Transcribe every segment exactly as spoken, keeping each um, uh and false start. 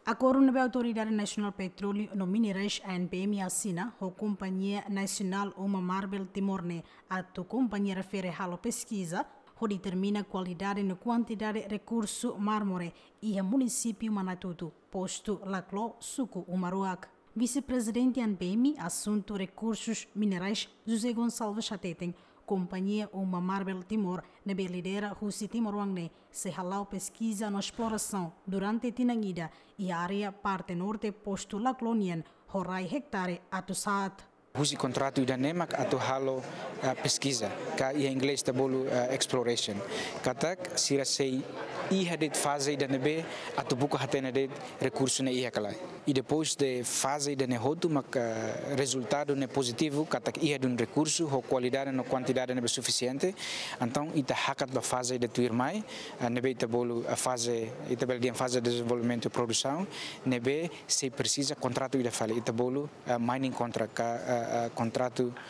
Acordo na Autoridade Nacional Petróleo no Minerais A N P M assina a Companhia Nacional uma Marbel Timor-Leste, a tua companhia refere a pesquisa que determina a qualidade e quantidade de recurso mármore e a município Manatuto, posto Laclo, Suco, Umaruac. Vice-presidente A N P M, assunto recursos minerais, José Gonçalves Chateten, companhia uma Marbel Timor, nebe lidera Husi Timor-Wangne, se halau pesquisa na exploração durante a tinangida e a área parte norte posto Laclonian, horai hectare atusaat. Husi contrato ida nemak atau halo uh, pesquisa, ka ia inglês tabolo uh, exploration. Katak sira sei ia det fase ida nebe atau buka hatena det recurso na ia kalai. E depois de fase ida nehotu mak uh, resultado ne positivo katak ia dun recurso ho qualidade no quantidade nebe suficiente. Então ita hakat ba fase ida tuir mai uh, nebe tabolo a fase ita bel dia fase de desenvolvimento e produção nebe se precisa contrato ida fale ita bolo uh, mining contract ka uh, Uh, contrato uh,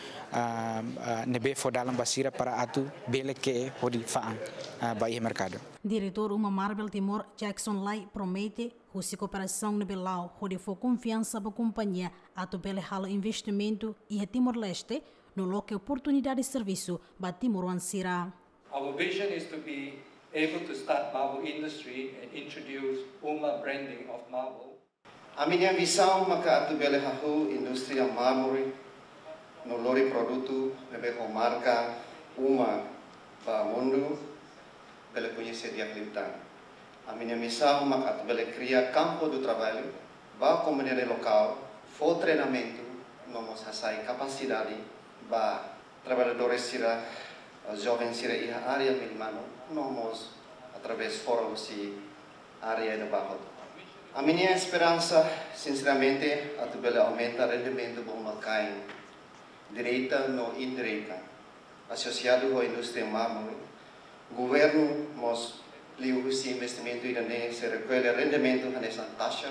uh, nebe for dalam basira para atu bele que hodi faang uh, ba mercado. Diretor uma Marbel Timor Jackson Lai promete que a cooperação nebe lao hodi for confiança ba companhia atu bele halo investimento e a Timor-Leste no local oportunidade de serviço ba Timor Wansira. Our vision is to be able to start marble industry and introduce Uma branding of marble. A minha visão maka atu bele hahu industria mármore no lori produto nebe com marca Uma para mundo bele conhecer dia cliptan. A minha missão maka atu bele criar campo do trabalho ba comunidade local for treinamento nomos hasai capacidade ba trabalhadores sira jovens sira iha área milmano nomos através fórum si área de bajo. A minha esperança, sinceramente, é que aumenta o rendimento do mercado, direita ou indireita, associado à indústria mármore. O governo nos liu esse investimento e se recolhe rendimento nessa taxa,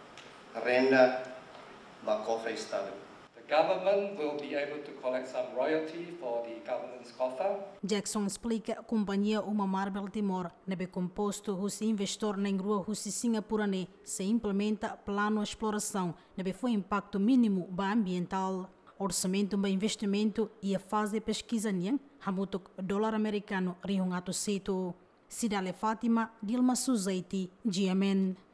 renda para o cofre estado. The government will be able to collect some royalty for the government's coffer. Jackson explica a companhia uma Marbel Timor nebe composto os investor na rua Husi Singapurane se implementa plano de exploração nebe foi impacto mínimo ba ambiental, orçamento ba investimento e a fase de pesquisa nian hamutok dólar americano rihungato seto. Cidale Fátima, Dilma Suzaiti, G M N.